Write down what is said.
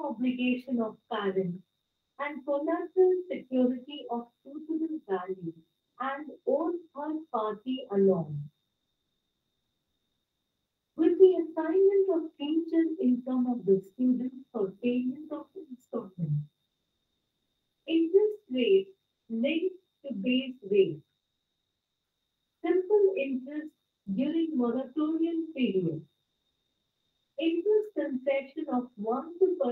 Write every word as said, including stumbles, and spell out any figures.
obligation of parents, and collateral security of suitable value and own third party alone. With the assignment of future income of the student for payment of installment, interest rate linked to base rate, simple interest during moratorium period, interest concession of one to